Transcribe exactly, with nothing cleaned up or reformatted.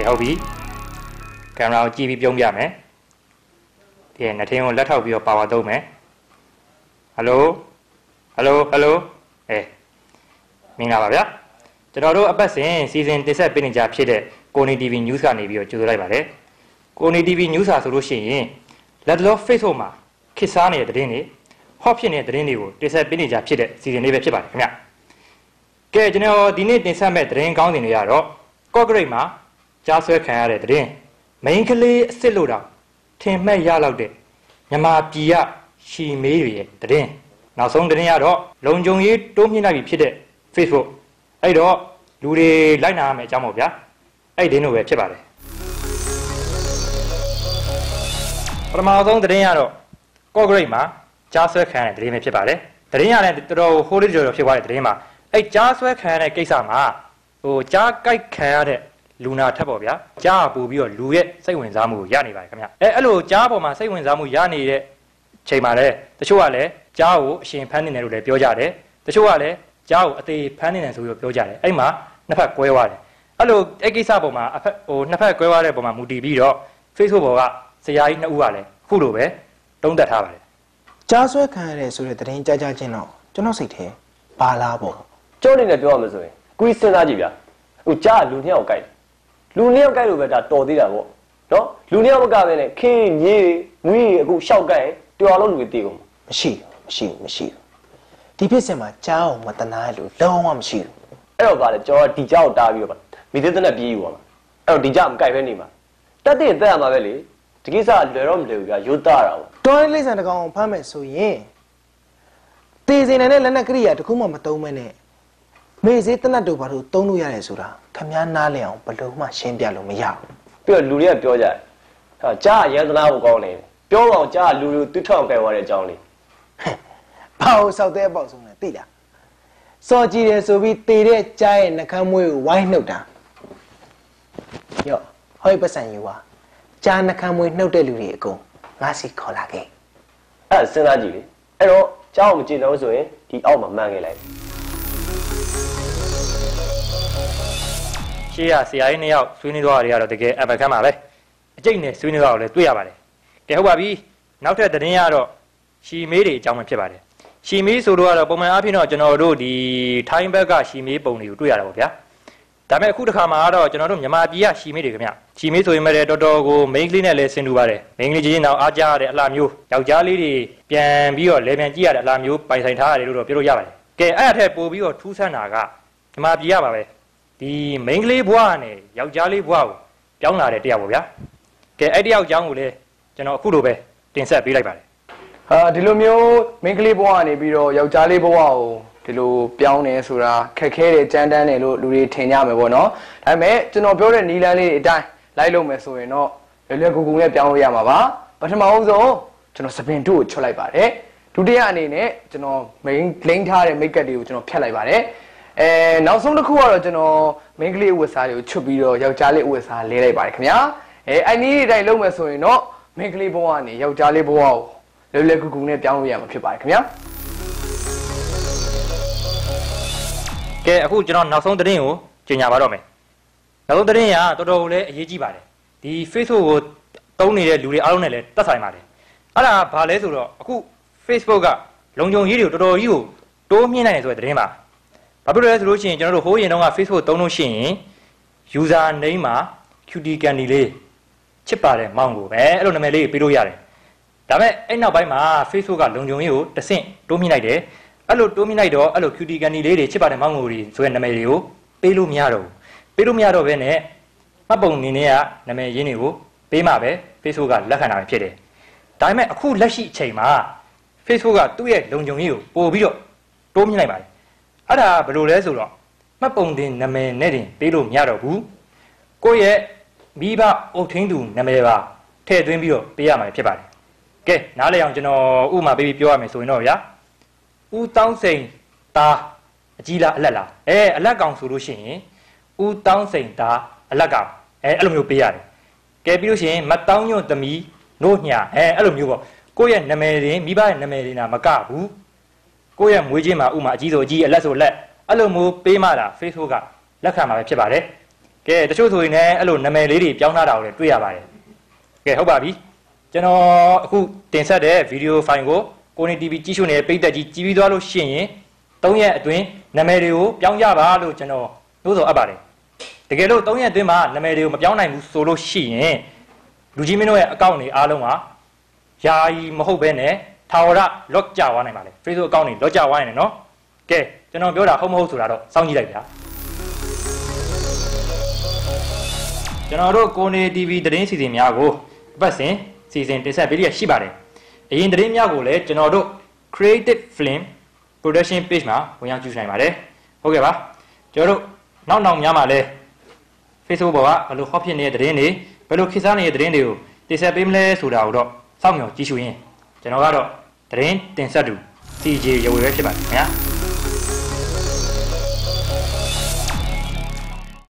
Okay, how be? Camera G B ပြုံးပြမယ်။ဒီနှစ်ထင်းကိုလက်ထောက်ပြီးတော့ပါဝါသုံးမယ်။ Hello Hello Hello အဲမင်္ဂလာပါဗျာ။ကျွန်တော်တို့အပတ်စဉ်စီစဉ်တင်ဆက်ပေးနေကြဖြစ်တဲ့ကိုနီ တီ ဗီ News ကနေပြီးတော့ကြိုဆိုလိုက်ပါတယ်။ကိုနီ တီ ဗီ News ဆိုလို့ရှိရင်လက်တော် Facebook မှာခေတ်စားနေတဲ့သတင်းတွေ hot ဖြစ်နေတဲ့သတင်းတွေကိုတင်ဆက်ပေးနေကြဖြစ်တဲ့စီစဉ်လေးပဲဖြစ်ပါတယ်ခင်ဗျ။ကဲကျွန်တော်ဒီနေ့တင်ဆက်မဲ့သတင်းကောင်းတင်တွေကတော့ Concrete မှာကြားဆွဲခံရတဲ့သတင်း main ကလေးအစ်စ်လို့တော့ထင်မှတ်ရလောက်တဲ့မြန်မာပြည်ကရှီမေးတွေရဲ့သတင်းနောက်ဆုံးသတင်းကတော့လုံခြုံရေးတိုးမြင့်လိုက်ပြီဖြစ်တဲ့ Facebook အဲ့တော့လူတွေလိုက်နာရမယ်အကြောင်းပေါ့ဗျာအဲ့ဒီလိုပဲဖြစ်ပါတယ်ပထမဆုံးသတင်းကတော့ Concrete မှာကြားဆွဲခံရတဲ့သတင်းပဲဖြစ်ပါတယ်သတင်းရတဲ့တော်တော်ဟိုးလေးကြော်ကြော်ဖြစ်သွားတဲ့သတင်းမှာအဲ့ကြားဆွဲခံရတဲ့ကိစ္စမှာဟိုကြားကြိုက်ခံရတဲ့လူနာထက်ပေါ့ဗျာကြားပူပြီးတော့လူရဲ့စိတ်ဝင်စားမှုကိုရနေပါတယ်ခင်ဗျအဲအဲ့လိုကြားပေါ်မှာစိတ်ဝင်စားမှုရနေတဲ့ချိန်မှာလည်းတချို့ကလည်းကြားကိုအရှင်ဖမ်းနေတယ်လို့လည်းပြောကြတယ်တချို့ကလည်းကြားကိုအသေးဖမ်းနေတယ်ဆိုပြီးပြောကြတယ်အဲ့မှာနှစ်ဖက်ကွဲသွားတယ်အဲ့လိုအဲ့ကိစ္စပေါ်မှာအဖက်ဟိုနှစ်ဖက်ကွဲသွားတဲ့ပုံမှာမူတည်ပြီးတော့ Facebook ပေါ်ကဆရာကြီးနှစ်ဦးကလည်းအခုလိုပဲတုံးသက်ထားပါတယ်ကြားဆွဲခံရတဲ့ဆိုတဲ့သတင်းကြားကြချင်းတော့ကျွန်တော်စိတ်ထဲဘာလားပေါ့ကျုံးနေတယ်ပြောရမယ်ဆိုရင်ကိုကြီးစဉ်းစားကြည့်ဗျာဟိုကြားလူနှစ်ယောက်ကြိုက်လူနှစ်ယောက်ကြိုက်လို့ပဲဒါတော်သေးတာပေါ့နော်လူနှစ်ယောက်မကပဲနဲ့ခင်းမြေးငွေအခုရှောက်ကြိုက်တော်လုံးလူတွေတည်ကုန်မရှိမရှိမရှိဒီဖြစ်စဉ်မှာကြားအောင်မတနာလို့လုံးဝမရှိဘူးအဲ့တော့ဗါလေကျွန်တော်ဒီကြားကိုတားပြီးတော့မိသေးတဲ့နဲ့ပြေးယူပါမှာအဲ့တော့ဒီကြားမကြိုက်ပဲနေမှာတက်တဲ့တက်ရမှာပဲလေဒီကိစ္စလွယ်တော့မလွယ်ဘူးဗျာရိုးသားတာပေါ့တော်ရင်းလိမ့်ဆန်တကောင်ဖမ်းမယ်ဆိုရင်တေးစင်နဲ့လက်နက်ကရိယာတခုမှမသုံးမဲနဲ့မေစေးတနတ်တို့ဘာလို့သုံးလို့ရတယ်ဆိုတာခမည်းနားလည်အောင်ဘယ်လိုမှရှင်းပြလို့မရဘူးပြီးတော့လူတွေကပြောကြတယ်ဟာကြားရန်သနာကိုကောင်းနေတယ်ပြောတော့ကြားလူလူတွတ်ထောက်ကြိုက်သွားတဲ့အကြောင်းလေးဘာလို့စောက်တဲ့အပေါက်ဆုံးလဲသိလားစော်ကြည့်တယ်ဆိုပြီးတေတဲ့ကြားရဲ့နှကမ်းမွေးကိုဝိုင်းနှုတ်တာရော့ဟောပတ်စံယူပါကြားနှကမ်းမွေးနှုတ်တဲ့လူတွေအကုန်ငါစီခေါ်လာခဲ့အဲ့စဉ်းစားကြည့်လေအဲ့တော့ကြားအောင်မကြည့်တော့ဆိုရင်ဒီအောက်မှာမှန်ခဲ့လိုက်ရှေ့ရဆရာကြီးနှစ်ယောက်ဆွေးနွေးသွားတာတွေကတော့တကယ်အပခမ်းပါပဲအကျိတ်နဲ့ဆွေးနွေးသွားတော့လည်းတွေ့ရပါတယ်ကဲဟုတ်ပါပြီနောက်ထပ်သတင်းရတော့ရှီမေးတွေအကြောင်းပဲဖြစ်ပါတယ်ရှီမေးဆိုတော့ကတော့ပုံမှန်အားဖြင့်တော့ကျွန်တော်တို့ဒီထိုင်းဘက်ကရှီမေးပုံတွေကိုတွေ့ရတာပေါ့ဗျာဒါပေမဲ့အခုတစ်ခါမှာတော့ကျွန်တော်တို့မြန်မာပြည်ကရှီမေးတွေခင်ဗျရှီမေးဆိုရင်လည်းတော်တော်ကိုမိန်းကလေးနဲ့လည်းဆင်တူပါတယ်မိန်းကလေးချင်းတော့အားကြရတဲ့အလှမျိုးယောက်ျားလေးတွေပြန်ပြီးတော့လဲပြန်ကြည့်ရတဲ့အလှမျိုးပိုင်ဆိုင်ထားရတယ်လို့တော့ပြောလို့ရပါတယ်ကဲအဲ့အထက်ပို့ပြီးတော့ထူးဆန်းတာကမြန်မာပြည်ရပါပဲဒီမိန်းကလေးဘွားနဲ့ယောက်ျားလေးဘွားကိုပြောင်းလာတဲ့တရားပေါ့ဗျာကဲအဲ့တယောက်အကြောင်းကိုလည်းကျွန်တော်အခုလိုပဲတင်ဆက်ပေးလိုက်ပါတယ်ဟာဒီလိုမျိုးမိန်းကလေးဘွားကနေပြီးတော့ယောက်ျားလေးဘွားကိုဒီလိုပြောင်းနေဆိုတာခက်ခဲတယ်ကြမ်းတမ်းတယ်လို့လူတွေထင်ကြမယ်ပေါ့နော်ဒါပေမဲ့ကျွန်တော်ပြောတဲ့နီလန်းလေးတွေအတိုင်းလိုက်လို့မယ်ဆိုရင်တော့လွယ်လွယ်ကူကူနဲ့ပြောင်းလို့ရမှာပါပထမအောင်ဆုံးကျွန်တော်စပင်တို့ကိုချွတ်လိုက်ပါတယ်ဒုတိယအနေနဲ့ကျွန်တော်မိန်းလိမ့်ထားတဲ့မိတ်ကပ်တွေကိုကျွန်တော်ဖြတ်လိုက်ပါတယ်အဲနောက်ဆုံးတစ်ခုကတော့ကျွန်တော်မိန်းကလေးဥဝတ်စားတွေကိုချွတ်ပြီးတော့ယောက်ျားလေးဥဝတ်စားလဲလိုက်ပါတယ်ခင်ဗျာအဲအဲ့ဒီအတိုင်းလုပ်မယ်ဆိုရင်တော့မိန်းကလေးဘဝကနေယောက်ျားလေးဘဝကိုလွယ်လွယ်ကူကူနဲ့ပြောင်းလို့ရမှာဖြစ်ပါတယ်ခင်ဗျာကဲအခုကျွန်တော်နောက်ဆုံးသတင်းကိုကြေညာပါတော့မယ်နောက်ဆုံးသတင်းကတော်တော်လေးအရေးကြီးပါတယ်ဒီ Facebook ကိုတုံးနေတဲ့လူတွေအားလုံးနဲ့လည်းတက်ဆိုင်ပါတယ်အဲ့ဒါဘာလဲဆိုတော့အခု Facebook ကလုံခြုံရေးတွေကိုတော်တော်ကြီးကိုတိုးမြင့်နိုင်တယ်ဆိုတဲ့သတင်းပါဘာဖြစ်လို့လဲဆိုလို့ရှိရင်ကျွန်တော်တို့ဟိုးရင်တုန်းက Facebook သုံးလို့ရှိရင် user name မှာ cutie candy လေးချစ်ပါတယ်မောင်ကိုပဲအဲ့လိုနာမည်လေးပေးလို့ရတယ်ဒါပေမဲ့အဲ့နောက်ပိုင်းမှာ Facebook ကလုံခြုံရေးကိုတဆင့်တိုးမြင့်လိုက်တယ်အဲ့လိုတိုးမြင့်လိုက်တော့အဲ့လို cutie candy လေးတွေချစ်ပါတယ်မောင်ကိုတွေဆိုတဲ့နာမည်တွေကိုပေးလို့မရတော့ဘူးပေးလို့မရတော့ဘဲနဲ့မှတ်ပုံနေနေကနာမည်ရင်းတွေကိုပေးမှပဲ Facebook ကလက်ခံတာဖြစ်တယ်ဒါပေမဲ့အခုလက်ရှိအချိန်မှာ Facebook ကသူ့ရဲ့လုံခြုံရေးကိုပို့ပြီးတော့တိုးမြင့်လိုက်ပါတယ်အဲ့ဒါဘယ်လိုလဲဆိုတော့မှတ်ပုံတင်နာမည်နဲ့တင်ပေးလို့မရတော့ဘူးကိုယ့်ရဲ့မိဘအုပ်ထင်းသူနာမည်ပါထည့်သွင်းပြီးတော့ပေးရမှာဖြစ်ပါတယ်ကဲနားလည်အောင်ကျွန်တော်ဥပမာပေးပြီးပြောရမယ်ဆိုရင်တော့ဗျာဦးတောင်းစိန်သားအကြီးလားအလက်လားအဲအလက်ကောင်ဆိုလို့ရှိရင်ဦးတောင်းစိန်သားအလက်ကောင်အဲအဲ့လိုမျိုးပေးရတယ်ကဲပြီးလို့ရှိရင်မတောင်းညွန့်သမီးနို့ညာအဲအဲ့လိုမျိုးပေါ့ကိုယ့်ရဲ့နာမည်တင်မိဘရဲ့နာမည်တင်တာမကဘူးကိုယ့်ရဲ့မွေးချင်းမှာဥမာအကြီးဆိုအကြီးအလက်ဆိုလက်အဲ့လိုမျိုးပေးမှတာ Facebook ကလက်ခံမှာပဲဖြစ်ပါတယ်ကကဲတချို့ဆိုရင်လည်းအဲ့လိုနာမည်လေးတွေပြောင်းလာတာကိုလည်းတွေ့ရပါတယ်ကဲဟုတ်ပါပြီကျွန်တော်အခုတင်ဆက်တဲ့ဗီဒီယိုဖိုင်ကိုကိုနေ တီ ဗီ ကြည့်ရှုနေတဲ့ပရိသတ်ကြီးကြည့်ပြီးသွားလို့ရှိရင်သုံးရက်အတွင်းနာမည်တွေကိုပြောင်းကြပါလို့ကျွန်တော်နှိုးဆော်အပ်ပါတယ်တကယ်လို့သုံးရက်အတွင်းမှာနာမည်တွေကိုမပြောင်းနိုင်ဘူးဆိုလို့ရှိရင်လူကြီးမင်းတို့ရဲ့အကောင့်တွေအားလုံးဟာယာယီမဟုတ်ဘဲနဲ့ထာဝရ lock ကြသွားနိုင်ပါလေ Facebook အကောင့်တွေ lock ကြသွားရင်နော်ကဲကျွန်တော်ပြောတာဟုတ်မဟုတ်ဆိုတာတော့စောင့်ကြည့်လိုက်ဗျာကျွန်တော်တို့ကိုနေ တီ ဗီ သတင်းစီစဉ်များကိုအပတ်စဉ်စီစဉ်တင်ဆက်ပေးရရှိပါတယ်အရင်သတင်းများကိုလည်းကျွန်တော်တို့ Creative Film Production Page မှာဝင်ရောက်ကြည့်နိုင်ပါတယ်ဟုတ်ကဲ့ပါကျွန်တော်တို့နောက်နောက်များမှာလည်း Facebook ပေါ်ကဘယ်လိုဟောဖြစ်နေတဲ့သတင်းတွေဘယ်လိုခေတ်စားနေတဲ့သတင်းတွေကိုတင်ဆက်ပေးမလဲဆိုတာကိုတော့စောင့်မျှော်ကြည့်ရှုရင်းကျွန်တော်ကတော့သတင်းတင်ဆက်သူ စီ ဂျေ ရဝေပဲဖြစ်ပါတယ်ခင်ဗျာ